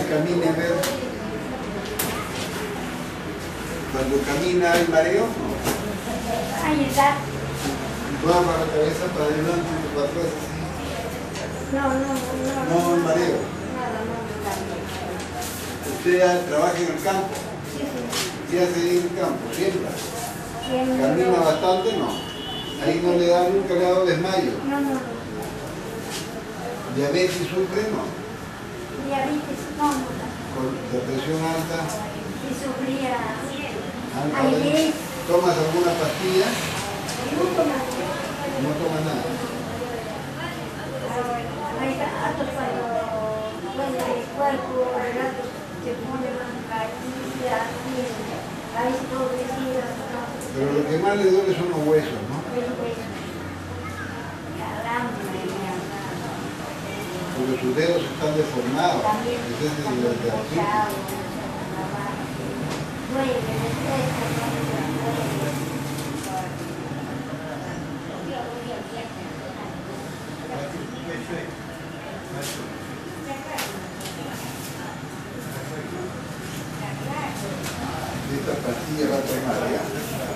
que camine, a ver. Cuando camina hay mareo, ¿no? Ahí está. Va para la cabeza, para adelante, para atrás, así. No, el mareo. Nada, no. Usted trabaja en el campo. Sí. ¿Qué hace ahí en el campo? Siembra. Siempre. Camina bastante, no. Ahí no le da, nunca le ha dado desmayo. No. Diabetes sufre, no. Diabetes, no. Con la presión alta. Y sufría. Ayer. ¿Tomas alguna pastilla? No toma. No toma nada. Hay ratos cuando el cuerpo al rato se pone más caída, ahí pobrecida, ¿no? Pero lo que más le duele son los huesos, ¿no? Porque sus dedos están deformados. También Ese es el artritis. Esta pastilla va a tomar ya.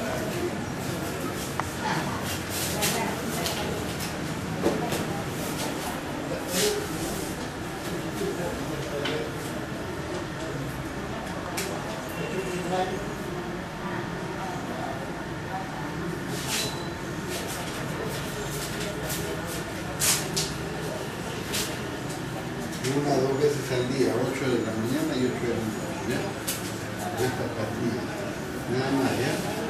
Una o dos veces al día, 8 de la mañana y 8 de la noche, ¿ya? Esta pastilla, nada más, ¿ya?